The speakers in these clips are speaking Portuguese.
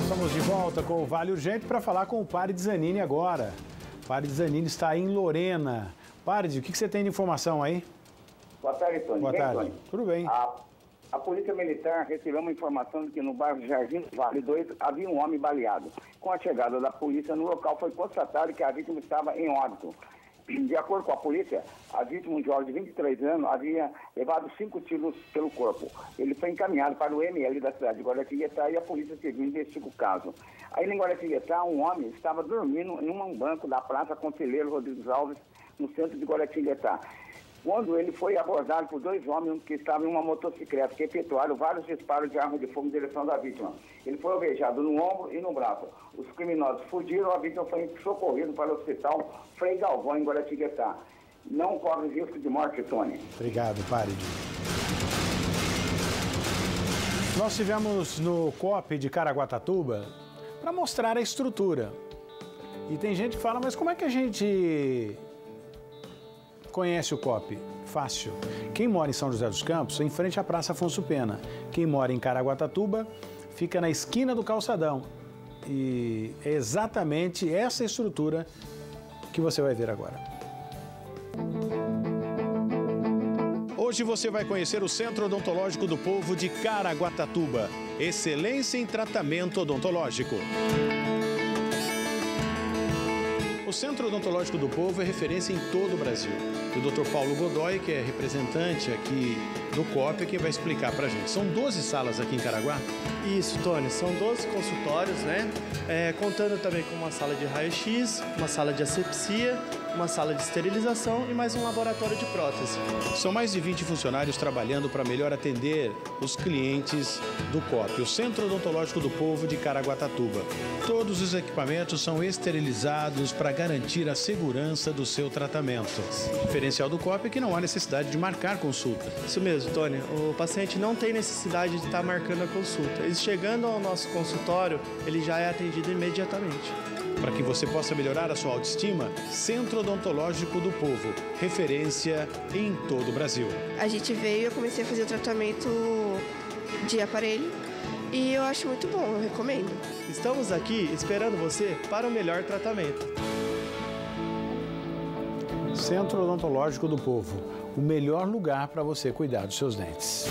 Estamos de volta com o Vale Urgente para falar com o Parid Zanini agora. Parid Zanini está em Lorena. Parid, o que você tem de informação aí? Boa tarde, Tony. Boa tarde. Tony? Tudo bem. A Polícia Militar recebeu uma informação de que no bairro Jardim Vale 2 havia um homem baleado. Com a chegada da polícia no local, foi constatado que a vítima estava em óbito. De acordo com a polícia, a vítima, um jovem de 23 anos, havia levado 5 tiros pelo corpo. Ele foi encaminhado para o ML da cidade de Guaratinguetá e a Polícia Civil investiga o caso. Aí em Guaratinguetá, um homem estava dormindo em um banco da Praça Conselheiro Rodrigues Alves, no centro de Guaratinguetá, quando ele foi abordado por 2 homens que estavam em uma motocicleta, que efetuaram vários disparos de arma de fogo em direção da vítima. Ele foi alvejado no ombro e no braço. Os criminosos fugiram, a vítima foi socorrida para o hospital Frei Galvão, em Guaratinguetá. Não corre risco de morte, Tony. Obrigado, Parid. Nós estivemos no COP de Caraguatatuba para mostrar a estrutura. E tem gente que fala, mas como é que a gente conhece o COP? Fácil. Quem mora em São José dos Campos, em frente à Praça Afonso Pena. Quem mora em Caraguatatuba, fica na esquina do calçadão. E é exatamente essa estrutura que você vai ver agora. Hoje você vai conhecer o Centro Odontológico do Povo de Caraguatatuba. Excelência em tratamento odontológico. O Centro Odontológico do Povo é referência em todo o Brasil. O Dr. Paulo Godoy, que é representante aqui do COP, é quem vai explicar para a gente. São 12 salas aqui em Caraguá? Isso, Tony. São 12 consultórios, né? Contando também com uma sala de raio-x, uma sala de asepsia, uma sala de esterilização e mais um laboratório de prótese. São mais de 20 funcionários trabalhando para melhor atender os clientes do COP, o Centro Odontológico do Povo de Caraguatatuba. Todos os equipamentos são esterilizados para garantir a segurança do seu tratamento. O diferencial do COP é que não há necessidade de marcar consulta. Isso mesmo, Tony. O paciente não tem necessidade de estar marcando a consulta. Ele chegando ao nosso consultório, ele já é atendido imediatamente. Para que você possa melhorar a sua autoestima, Centro Odontológico do Povo, referência em todo o Brasil. A gente veio e eu comecei a fazer o tratamento de aparelho e eu acho muito bom, eu recomendo. Estamos aqui esperando você para o melhor tratamento. Centro Odontológico do Povo, o melhor lugar para você cuidar dos seus dentes.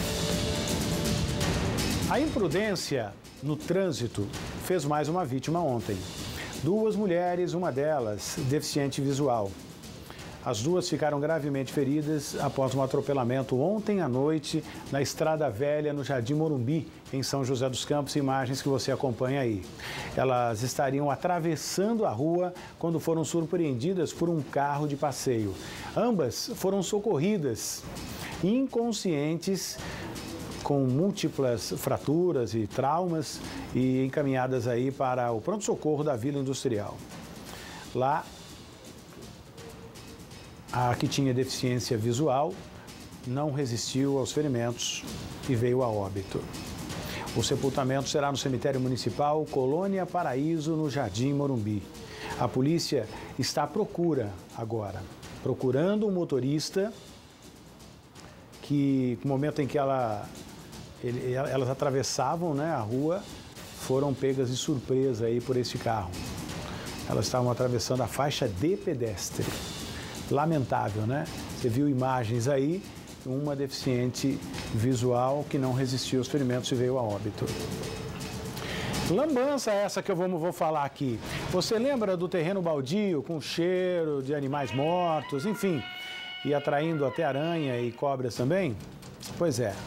A imprudência no trânsito fez mais uma vítima ontem. 2 mulheres, uma delas deficiente visual. As duas ficaram gravemente feridas após um atropelamento ontem à noite na Estrada Velha, no Jardim Morumbi, em São José dos Campos, imagens que você acompanha aí. Elas estariam atravessando a rua quando foram surpreendidas por um carro de passeio. Ambas foram socorridas, inconscientes, com múltiplas fraturas e traumas e encaminhadas aí para o pronto-socorro da Vila Industrial. Lá, a que tinha deficiência visual não resistiu aos ferimentos e veio a óbito. O sepultamento será no cemitério municipal Colônia Paraíso, no Jardim Morumbi. A polícia está à procura agora, procurando um motorista que, no momento em que elas atravessavam, né, a rua, foram pegas de surpresa aí por esse carro. Elas estavam atravessando a faixa de pedestre. Lamentável, né? Você viu imagens aí, uma deficiente visual que não resistiu aos ferimentos e veio a óbito. Lambança essa que eu vou falar aqui. Você lembra do terreno baldio com cheiro de animais mortos, enfim, e atraindo até aranha e cobras também? Pois é.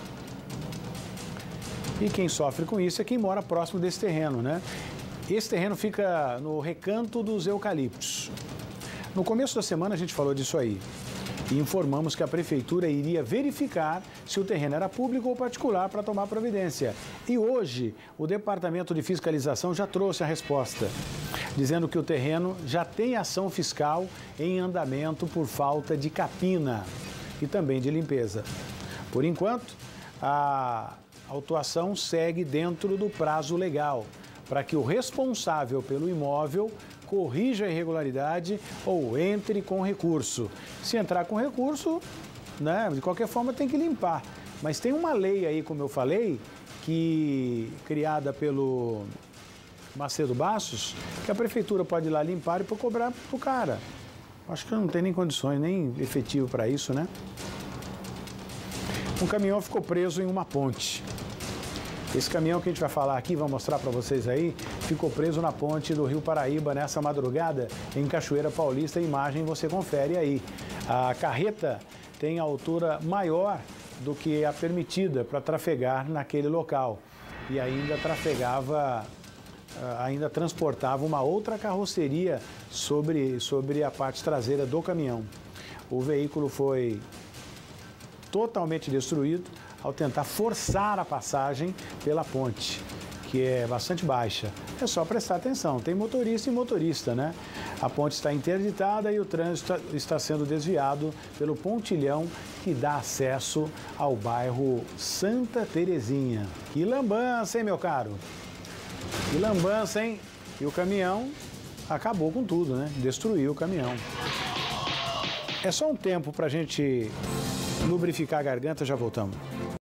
E quem sofre com isso é quem mora próximo desse terreno, né? Esse terreno fica no Recanto dos Eucaliptos. No começo da semana a gente falou disso aí e informamos que a prefeitura iria verificar se o terreno era público ou particular para tomar providência. E hoje o Departamento de Fiscalização já trouxe a resposta, dizendo que o terreno já tem ação fiscal em andamento por falta de capina e também de limpeza. Por enquanto, a autuação segue dentro do prazo legal para que o responsável pelo imóvel corrija a irregularidade ou entre com recurso. Se entrar com recurso, né, de qualquer forma tem que limpar. Mas tem uma lei aí, como eu falei, que criada pelo Macedo Bastos, que a prefeitura pode ir lá limpar e cobrar pro cara. Acho que não tem nem condições, nem efetivo para isso, né? Um caminhão ficou preso em uma ponte. Esse caminhão que a gente vai falar aqui, vou mostrar para vocês aí, ficou preso na ponte do Rio Paraíba nessa madrugada em Cachoeira Paulista. A imagem você confere aí. A carreta tem altura maior do que a permitida para trafegar naquele local e ainda transportava uma outra carroceria sobre a parte traseira do caminhão. O veículo foi totalmente destruído ao tentar forçar a passagem pela ponte, que é bastante baixa. É só prestar atenção, tem motorista e motorista, né? A ponte está interditada e o trânsito está sendo desviado pelo pontilhão que dá acesso ao bairro Santa Terezinha. Que lambança, hein, meu caro? Que lambança, hein? E o caminhão acabou com tudo, né? Destruiu o caminhão. É só um tempo para a gente lubrificar a garganta, já voltamos.